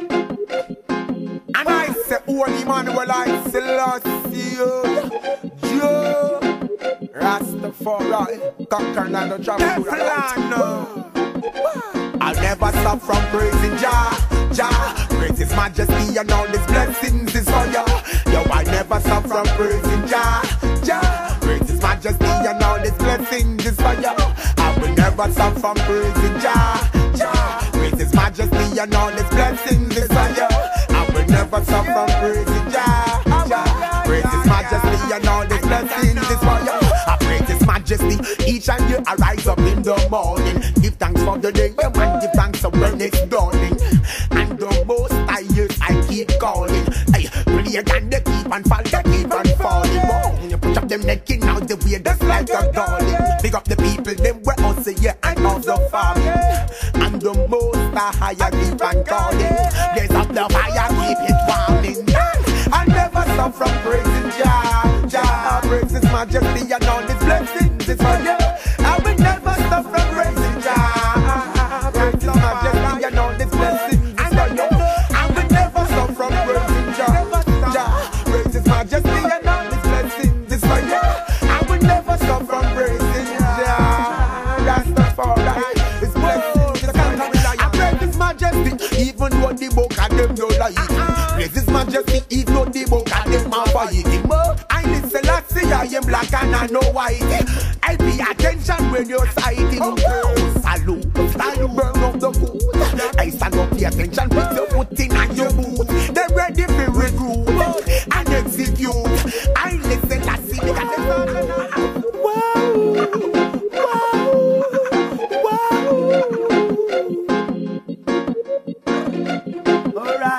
And I say, Holy Manuel, I Selassie, Joe, Rastafari, conquer and the travel. I'll never stop from praising Jah, Jah. Praise His Majesty and all His blessings is for ya. Yo, I never stop from praising Jah, Jah. Praise His Majesty and all His blessings is for ya. I will never stop from praising Jah, Jah. Praise His Majesty and all His blessings is for ya. I will never stop from praising Jah, Jah. Praise His Majesty and all His blessings is for ya. I praise His Majesty each and you arise up in the morning. Give thanks for the day, man. Give thanks for when it's dawning. And the most I keep calling. Hey, play again, they keep on falling, they keep on falling. Whoa, you push up them neck in out the way, that's like a darling. Big up the people, them were also here and also farming. And the most I keep on calling. Blaze up the fire, keep it warming. I never stop from praising Jah, Jah. Praise His Majesty and all His blessings is for you. I will never stop from praising Jah. Praise His Majesty and all His blessings is for you. I will never stop from praising Jah, Jah. Praise His Majesty and all His blessings is for you. I will never stop from praising Jah. Rastafari, His blessings is for you. I praise His Majesty even though the book and them don't like it. Praise His Majesty even though the book and them are fighting. I listen, I see I am black and I know white. I pay attention when you're sighting. Salute, salute, burn up the food. I stand up, pay attention, put your foot in and your boot. They're ready to recruit and execute. I listen, I see me and them. Wow, wow, wow.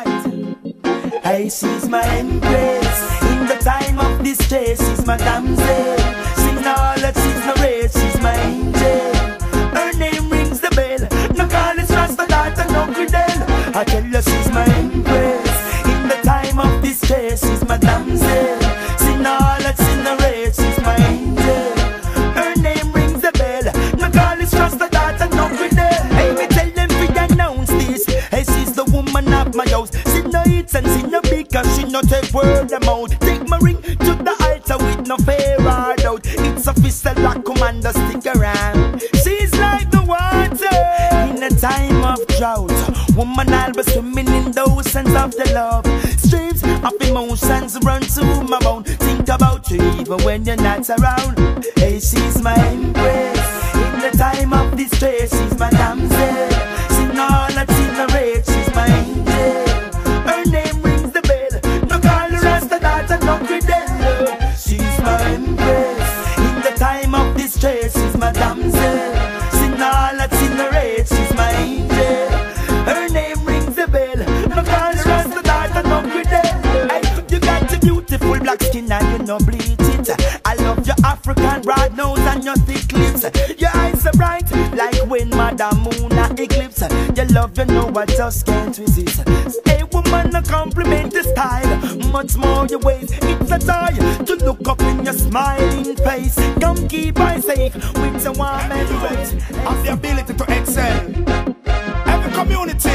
Alright, I seize my embrace. In the time of distress, she's my damsel. She's not all that she's no race, she's my angel. Her name rings the bell. No call it's Rasta daughter, no credel. I tell you she's my embrace. In the time of distress, she's my damsel. She's not all that she's no race, she's my angel. Her name rings the bell. No call it's Rasta daughter, no credel. Hey, me tell them we announce this. Hey, she's the woman of my house. She no eats and she no because she no take word out. Take my ring to the altar with no fear or doubt. It's official like commander, stick around. She's like the water in a time of drought. Woman, I'll be swimming in the oceans of the love. Streams of emotions run to my bone. Think about you even when you're not around. Hey, she's my embrace. In the time of distress, she's my damsel. She's not all that's in the race, she's my angel. Her name rings the bell. No call the Rasta daughter, no credel. She's my embrace. In the time of distress, she's my damsel. She's not all that's in the race, she's my angel. Her name rings the bell. No call the Rasta daughter, no credel. Hey, you got your beautiful black skin and you no bleach it. I love your African broad nose and your thick lips. Your eyes are bright like when Madam Moon eclipse. Your love, you know I just can't resist. Hey woman, a compliment the style. Much more your ways, it's a joy to look up in your smiling face. Come keep I safe with your warm embrace. Have the ability to excel. Every community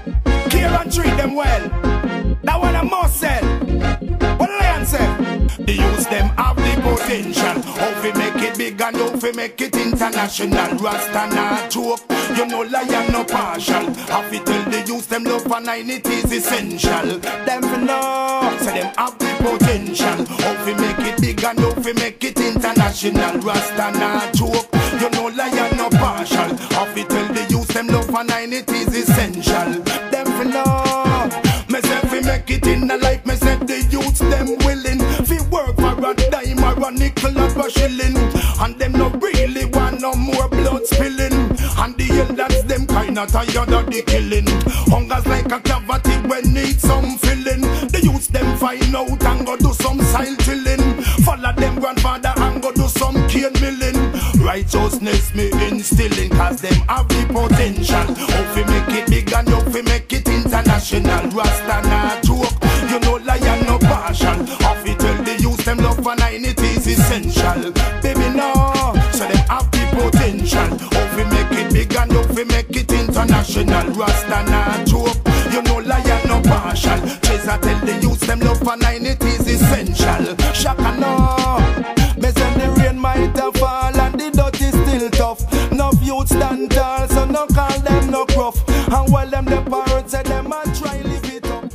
care and treat them well. That one I must sell. What do I say? The youth them have the potential. How we make it big and how we make it international. Rasta not joke, you know lion no partial. Have to tell the youth them love for 9 it is essential. Them for know, say them have the potential. How we make it big and how we make it international. Rasta not joke, you know lion no partial. Have to tell the youth them love for 9 it is essential. Them for know, me say we make it in the life. Me say the youth them willing. We work for a dime or a nickel or a shilling. And them no really want no more blood spilling. And the elders them kinda tired of the killing. Hunger's like a cavity when need some filling. The youths them find out and go do some soil tilling. Follow them grandfather and go do some cane milling. Righteousness me instilling, cause them have the potential. How we make it big and how we make it international. Rasta not joke, you know lion no partial. How we tell the youth them love for 9 it is essential. Baby no, so them have the potential. How we make it big and how we make it international. Rasta not joke, you know lion I tell the youth them love for 9, it is essential. Shaka no, me send the rain might have fall and the dirt is still tough. No youth stand tall, so no call them no gruff. And while them the parents say them a try live it up.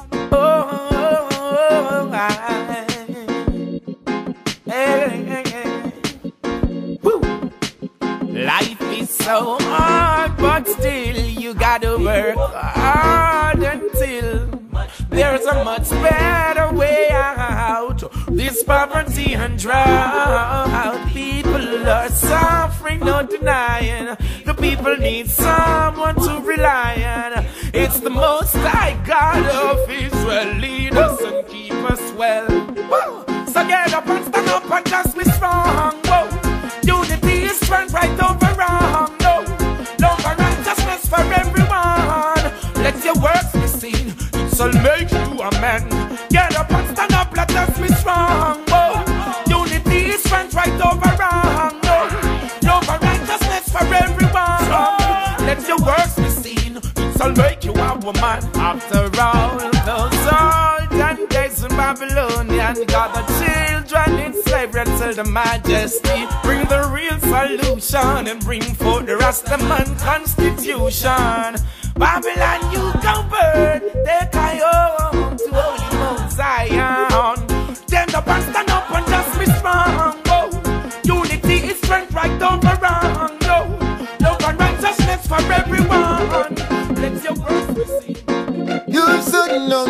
Life is so hard, but still you gotta work hard until there's a much better way out. This poverty and drought, people are suffering, no denying. The people need someone to rely on. It's the Most High God of Israel, lead us and keep us well. Whoa. So get up and stand up and just be strong. Whoa. Unity is strength right over wrong. No, love and righteousness for everyone. Let your works be seen, it'll make you a man. Get up and stand up, let us be strong. Whoa. Unity is strength right over wrong. No, love and righteousness for everyone. Let your works be seen, it'll make you a woman. After all those old and days in Babylonian, got the children in slavery till the majesty bring the real solution and bring forth the Rastaman constitution. Babylon, you go burn, take I home to holy Mount Zion. Stand up and stand up and just be strong. Oh, unity is strength right over wrong. No, love and righteousness for everyone. Let your words be seen. You should know,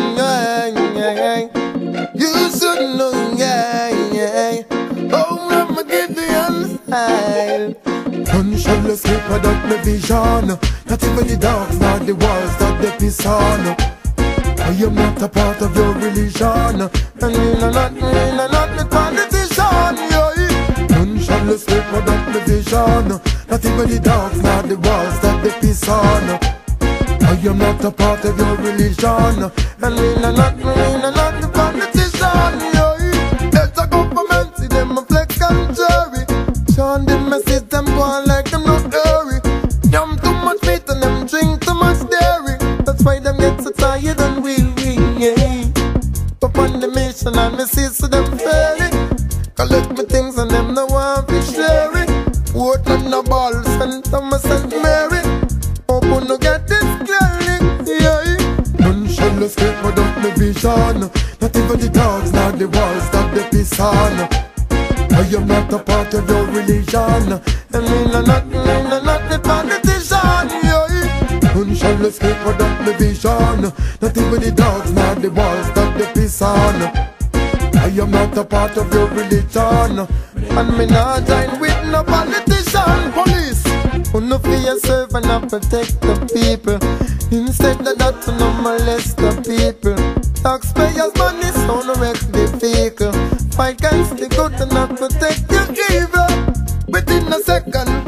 you should know, oh, I'ma get the other side. None shall escape without my vision. Not even the dogs, nor the walls that they piss on. I am not a part of your religion, and we are not the politician. Yeah. None shall escape without my vision. Not even the dogs, nor the walls that they piss on. I am not a part of your religion, and we are not the politician. Yeah. Let the government see them a flex and jury. Sean the message them go on like them no hurry. Yum too much meat and them drink too much dairy. That's why them get so tired and weary. Yeah. Up on the mission and me see so them fairly. Collect me things and them no want to share it. Vote on the ball, St. Thomas and Mary. Open to get this clearly, yeah. None shall escape without the vision. Not even the dogs, nor the walls that they piss on. I am not a part of your religion, and we are not the politician, yeah. None shall escape without the vision. Not even the dogs, nor the walls that they piss on. I am not a part of your religion, and me not join with no politician. Police, who no fear yourself and not protect the people. Instead of that, to no molest the people. Taxpayers' money, so no wreck the vehicle. Fight against the good and not protect your evil. Within a second,